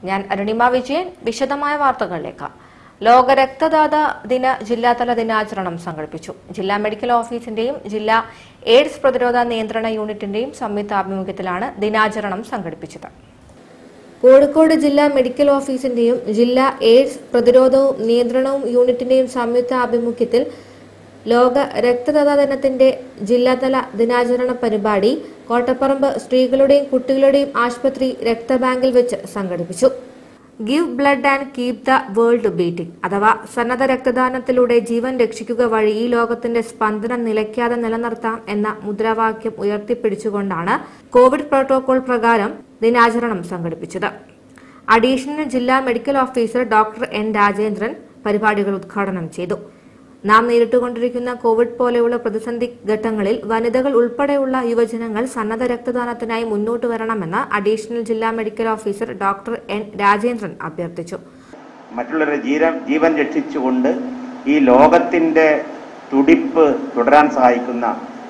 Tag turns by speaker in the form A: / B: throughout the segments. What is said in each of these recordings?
A: ഞാൻ അരുണിമ വിജയൻ. വിശദമായ വാർത്തകളിലേക്ക്. ലോക രക്തദാത ദിന ജില്ലാതല ദിനാചരണം സംഘടിപ്പിച്ചു. ജില്ലാ മെഡിക്കൽ ഓഫീസിന്റെയും ജില്ലാ എയ്ഡ്സ് പ്രതിരോധ നിയന്ത്രണ യൂണിറ്റിന്റെയും സംയുക്താഭിമുഖ്യത്തിലാണ് ദിനാചരണം സംഘടിപ്പിച്ചത്. കോഴിക്കോട് ജില്ലാ മെഡിക്കൽ ഓഫീസിന്റെയും ജില്ലാ എയ്ഡ്സ് പ്രതിരോധവും നിയന്ത്രണവും യൂണിറ്റിന്റെയും സംയുക്താഭിമുഖ്യത്തിൽ ലോക രക്തദാത ദിനത്തിന്റെ ജില്ലാതല ദിനാചരണ പരിപാടി കോട്ടപ്പറമ്പ് സ്ത്രീകളുടെയും കുട്ടികളുടെയും ആശുപത്രി രക്തബാങ്കിൽ വെച്ച് സംഘടിപ്പിച്ചു. Give blood and keep the world beating അഥവാ സന്നദ്ധ രക്തദാനത്തിലൂടെ ജീവൻ രക്ഷിക്കുക വഴി ഈ ലോകത്തിന്റെ സ്പന്ദനം നിലയ്ക്കാതെ നിലനിർത്താം എന്ന മുദ്രാവാക്യം ഉയർത്തിപ്പിടിച്ചുകൊണ്ടാണ് കോവിഡ് പ്രോട്ടോകോൾ പ്രകാരം ദിനാചരണം സംഘടിപ്പിച്ചത്. അഡീഷണൽ ജില്ലാ medical officer doctor N Rajendran പരിപാടികൾ ഉദ്ഘാടനം ചെയ്തു. നാം നേരിട്ടുകൊണ്ടിരിക്കുന്ന കോവിഡ് പോലെയുള്ള പ്രതിസന്ധി ഘട്ടങ്ങളിൽ വനിതകൾ ഉൾപ്പെടെയുള്ള യുവജനങ്ങൾ സന്നദ്ധ രക്തദാനത്തിനായി മുന്നോട്ട് വരണമെന്ന് അഡീഷണൽ ജില്ലാ medical officer doctor N Rajendran അഭ്യർത്ഥിച്ചു.
B: മറ്റുള്ളവരുടെ ജീവൻ രക്ഷിച്ചുകൊണ്ട് ഈ ലോകത്തിന്റെ തുടിപ്പ് തുടരാൻ സഹായിക്കുന്ന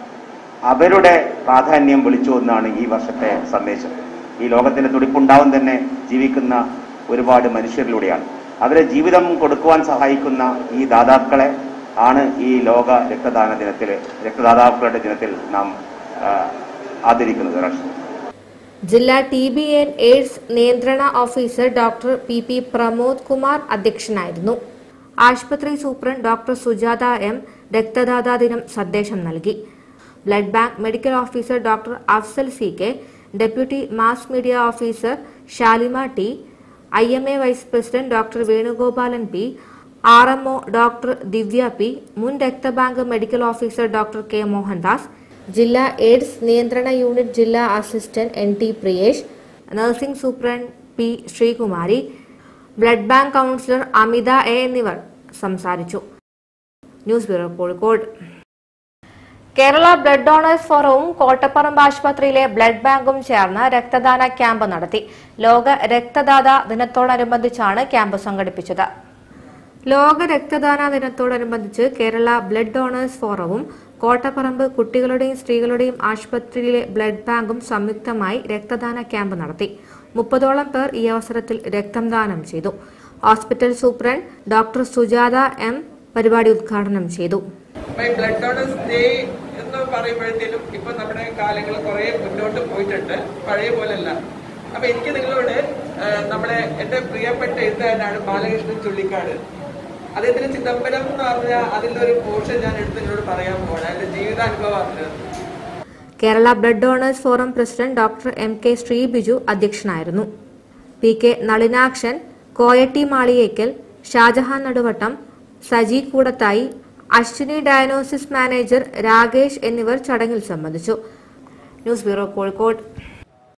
B: അവരുടെ പ്രാധാന്യം വിളിച്ചുകൊണ്ടാണ് ഈ വർഷത്തെ സന്ദേശം. ഈ ലോകത്തിന്റെ തുടിപ്പുണ്ടാവും തന്നെ ജീവിക്കുന്ന ഒരുപാട് മനുഷ്യരിലൂടെയാണ്. അവരെ ജീവിതം കൊടുക്കുവാൻ സഹായിക്കുന്ന ഈ ദാതാക്കളെ ആണ് ഈ ലോക രക്തദാന ദിനത്തിൽ രക്തദാതാക്കളുടെ ദിനത്തിൽ നാം ആദരിക്കുന്നത്.
A: ജില്ലാ TB ആൻഡ് എയ്ഡ്സ് നിയന്ത്രണ officer doctor PP Pramod Kumar അധ്യക്ഷനായിരുന്നു. ആശുപത്രി സൂപ്രണ്ട് ഡോക്ടർ സുജാത M രക്തദാതാ ദിനം സന്ദേശം നൽകി. Blood bank medical officer doctor Afsal CK, deputy mass media officer Shalima T, IMA vice president doctor Venugopalan P, RMO doctor Divya P, മുൻ രക്തബാങ്ക് medical officer doctor K Mohandas, ജില്ലാ എയ്ഡ്സ് നിയന്ത്രണ യൂണിറ്റ് ജില്ലാ assistant NT Priyesh, nursing superintendent P Sreekumari, blood bank counsellor Amitha A എന്നിവർ സംസാരിച്ചു. News bureau, Kozhikode. Kerala blood donors ഫോറവും കോട്ടപ്പറമ്പ് ആശുപത്രിയിലെ ബ്ലഡ് ബാങ്കും ചേർന്ന് രക്തദാന ക്യാമ്പ് നടത്തി. ലോക രക്തദാത ദിനത്തോടനുബന്ധിച്ചാണ് ക്യാമ്പ് സംഘടിപ്പിച്ചത്. ലോക രക്തദാന ദിനത്തോടനുബന്ധിച്ച് കേരള ബ്ലഡ് ഡോണേഴ്സ് ഫോറവും കോട്ടപ്പറമ്പ് കുട്ടികളുടെയും സ്ത്രീകളുടെയും ആശുപത്രിയിലെ ബ്ലഡ് ബാങ്കും സംയുക്തമായി രക്തദാന ക്യാമ്പ് നടത്തി. 30ഓളം പേർ ഈ അവസരത്തിൽ രക്തം ദാനം ചെയ്തു. Hospital superintendent doctor Sujatha M പരിപാടി ഉദ്ഘാടനം ചെയ്തു.
C: ബ്ലഡ് ഡോണേഴ്സ് ഡേ എന്ന് പറയുമ്പോഴത്തേനും ഇപ്പൊ നമ്മുടെ കാലങ്ങൾ കുറെ മുന്നോട്ട് പോയിട്ടുണ്ട്, പഴയ പോലല്ല. അപ്പൊ എനിക്ക് നിങ്ങളോട് എന്റെ പ്രിയപ്പെട്ട എഴുത്തുകാരനാണ് ബാലകൃഷ്ണൻ ചുള്ളിക്കാട്. അദ്ദേഹത്തിന് ചിദംബരം എന്ന് പറഞ്ഞ അതിന്റെ ഒരു പോർഷൻ ഞാൻ എടുത്ത് നിങ്ങളോട് പറയാൻ പോകണം, എന്റെ ജീവിതാനുഭവമാണ്.
A: Kerala blood donors forum president doctor MK Sreebiju അധ്യക്ഷനായിരുന്നു. PK Nalinakshan, Koyatti Maliyekkal, Shajahan Naduvattam, Saji Koodathai, Ashwini diagnosis manager Rakesh എന്നിവർ ചടങ്ങിൽ സംബന്ധിച്ചു. News bureau, Kozhikode.